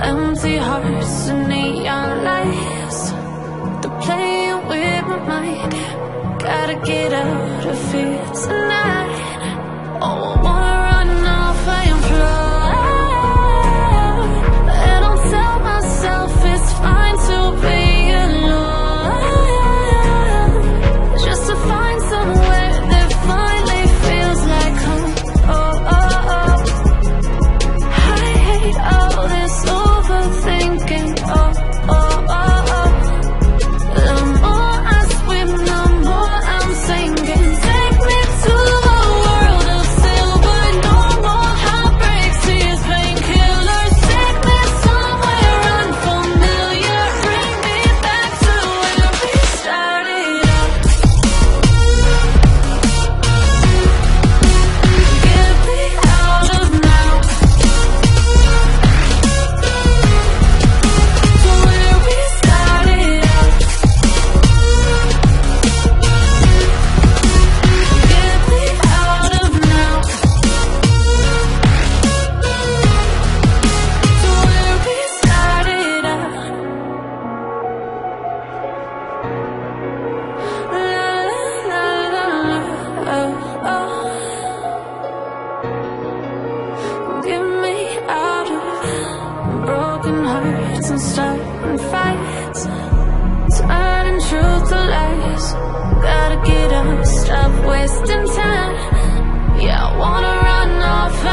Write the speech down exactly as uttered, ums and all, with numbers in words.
empty hearts and neon lights. They're playing with my mind. Gotta get out of here tonight. Oh, I wanna run off and fly, and I'll tell myself it's fine to be alone, just to find somewhere that finally feels like home. Oh, oh, oh. I hate all this overthinking. Oh, oh, oh, oh. The more I swim, the more I'm sinking. Take me to the world of silver. No more heartbreaks, tears, painkillers. Take me somewhere unfamiliar. Bring me back to where we started out. Get me out of now, to where we started out. Get me out of now, to where we started out. La la la la, oh, oh. Get me out of broken hearts and starting fights, turning truth to lies. Gotta get up, stop wasting time. Yeah, I wanna run off